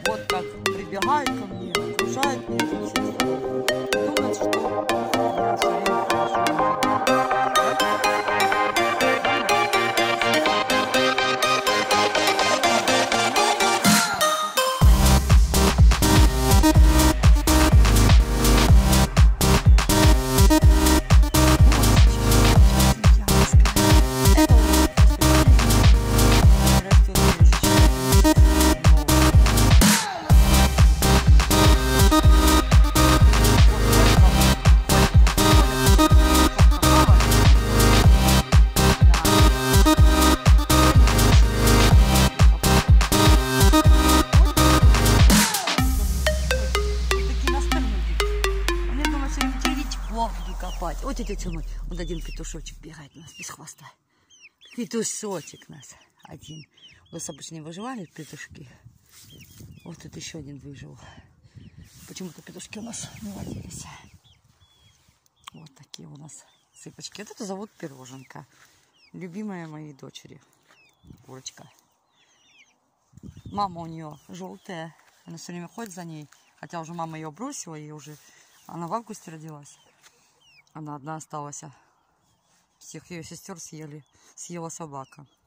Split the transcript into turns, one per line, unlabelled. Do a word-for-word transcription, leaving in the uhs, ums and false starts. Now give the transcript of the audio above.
Вот как прибегают ко мне, окружают меня со всех сторон. Думают, что я все время хорошо. Копать. Вот идите мой. Вот один петушочек бегает у нас без хвоста. Петушочек у нас один. У нас обычно не выживали петушки. Вот тут еще один выжил. Почему-то петушки у нас не водились. Вот такие у нас цыпочки. Вот это зовут Пироженка. Любимая моей дочери. Курочка. Мама у нее желтая. Она все время ходит за ней. Хотя уже мама ее бросила. И уже она в августе родилась. Она одна осталась. Всех ее сестер съели, съела собака.